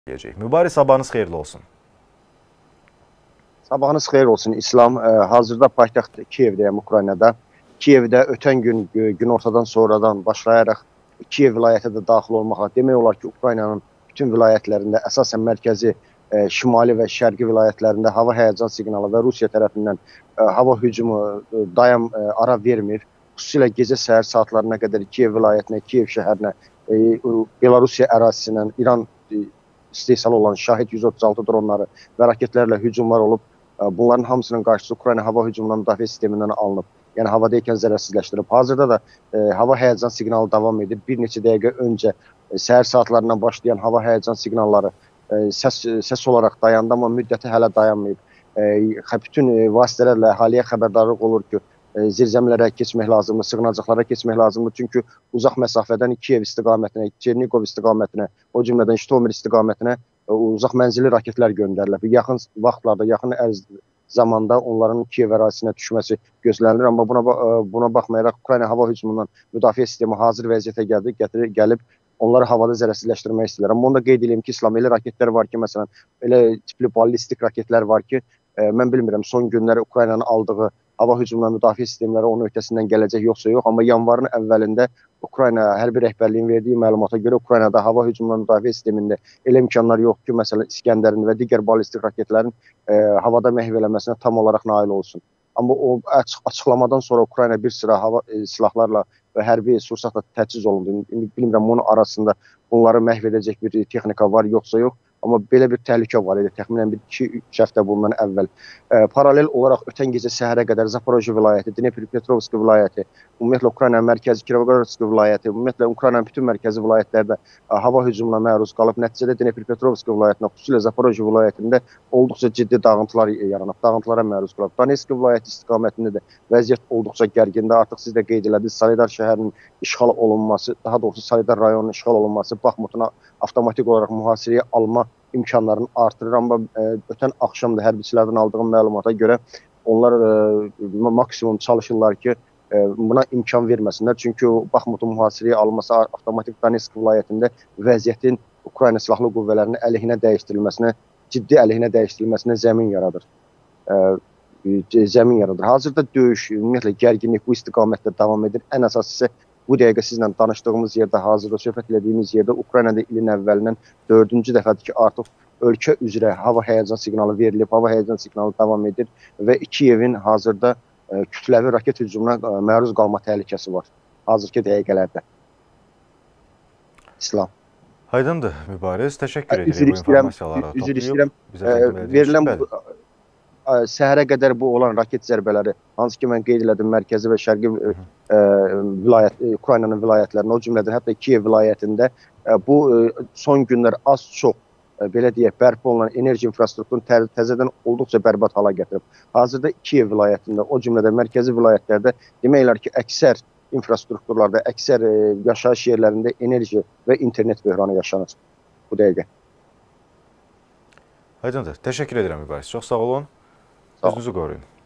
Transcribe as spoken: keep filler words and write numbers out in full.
Mübarək, sabahınız xeyirli olsun. Sabahınız xeyir olsun İslam. Hazırda paytaxt Kiyevdəyəm, Ukraynada. Kiyevdə ötən gün günortadan sonradan başlayaraq Kiyev vilayəti də daxil olmaqla demək olar ki, Ukraynanın bütün vilayətlərində, əsasən mərkəzi, şimali və şərqi vilayətlərində hava həyəcan siqnalı və Rusiya tərəfindən hava hücumu daim ara vermir. Xüsusilə gecə səhər saatlarına qədər Kiyev vilayətinə, Kiyev şəhərinə, Belarusiya ərazisindən İran istehsal olan Şahid yüz otuz altı dronları və raketlərlə hücumlar olub. Bunların hamısının qarşısı Ukrayna hava hücumundan müdafiə sistemindən alınıb. Yəni havadaykən zərərsizləşdirib. Hazırda da e, hava həyəcan siqnalı davam edir. Bir neçə dəqiqə öncə e, səhər saatlarından başlayan hava həyəcan siqnalları e, səs, səs olaraq dayandı, amma müddəti hələ dayanmayıb. E, bütün e, vasitələrlə əhaliyə xəbərdarlıq olur ki, e, zirzəmilərə keçmək lazımdır, sığınacaqlara keçmək lazımdır. Çünki uzaq məsafədən Kiyev istiqamətinə, Çernikov istiqamətinə, o cümlədən Jitomer istiqamətinə e, uzaq mənzilli raketlər göndərilir. Yaxın vaxtlarda, yaxın ərz zamanda onların Kiyev ərazisinə düşməsi gözlənilir. Amma buna, buna baxmayaraq Ukrayna hava hücumundan müdafiə sistemi hazır vəziyyətə gəldi, gətirib, gəlib onları havada zərərsizləşdirmək istəyirlər. Amma onu da qeyd edeyim ki, İslam, elə raketlər var ki, məsələn, elə tipli ballistik raketlər var ki, e, mən bilmirəm, son günləri Ukraynanın aldığı hava hücumundan müdafiə sistemləri onun öhdəsindən gələcək yoxsa yox. Amma yanvarın əvvəlində Ukrayna hərbi rəhbərliyin verdiyi məlumata görə Ukraynada hava hücumundan müdafiə sistemində elə imkanlar yox ki, məsələn, İskəndərin və digər ballistik raketlərin e, havada məhv eləməsinə tam olaraq nail olsun. Amma o açıqlamadan sonra Ukrayna bir sıra hava e, silahlarla və hərbi sursatla təchiz olundu. İndi bilmirəm, onun arasında bunları məhv edəcək bir texnika var yoxsa yox. Amma belə bir təhlükə var idi, təxminən bir iki üç həftə bundan əvvəl. E, paralel olaraq ötən gecə səhərə qədər Zaporojye vilayəti, Dnepropetrovsk vilayəti, ümumiyyətlə Ukraynanın mərkəzi Kirovohradsk vilayəti, ümumiyyətlə Ukraynanın bütün mərkəzi vilayətlərdə e, hava hücumuna məruz qalıb. Nəticədə Dnepropetrovsk vilayətinə, xüsusilə Zaporojye vilayətində olduqca ciddi dağıntılar yaranıb, dağıntılara məruz qalıb. Donetsk vilayəti istiqamətində də vəziyyət olduqca gərgində. Artıq siz də qeyd elədiniz, Soledar şəhərinin işğal olunması, daha doğrusu Soledar rayonunun işğal olunması Baxmutun avtomatik olaraq mühasirəyə alma imkanlarını artırır. Amma e, ötən axşam da hərbiçilərdən aldığım məlumata görə onlar e, maksimum çalışırlar ki, e, buna imkan verməsinlər. Çünki Baxmutun mühasirəyə alınması avtomatik Donetsk vilayətində vəziyyətin Ukrayna silahlı qüvvələrinin əleyhinə dəyişdirilməsinə, ciddi əleyhinə dəyişdirilməsinə zəmin yaradır. E, zəmin yaradır. Hazırda döyüş, ümumiyyətlə gərginlik bu istiqamətdə davam edir. Ən əsas isə bu dəqiqə sizlə danışdığımız yerdə, hazırda söhbət edədiyimiz yerdə Ukraynada ilin əvvəlindən dördüncü dəfədir ki, artıq ölkə üzrə hava həyəcan siqnalı verilib, hava həyəcan siqnalı davam edir və Kiyevin hazırda e, kütləvi raket hücumuna e, məruz qalma təhlükəsi var hazırki dəqiqələrdə. İslam. Aydındır, Mübariz. Təşəkkür edirəm üzr bu informasiyalara. Üzr istəyirəm. Verilən bu, səhərə qədər bu olan raket zərbələri, hansı ki mən qeyd elədim, mərkəzi və şərqi e, vilayət, Ukraynanın vilayətlərində, o cümlədən hətta Kiyev vilayətində e, bu e, son günlər az çox e, belə deyək, bərpa olunan enerji infrastrukturunu tə təzədən olduqca bərbad hala gətirib. Hazırda Kiyev vilayətində, o cümlədən mərkəzi vilayətlərdə demək olar ki, əksər infrastrukturlarda, əksər e, yaşayış yerlərində enerji və internet böhranı yaşanır bu dəqiqə. Aydındır. Təşəkkür edirəm Mübariz. Çox sağ olun. Özünüzü qoruyun.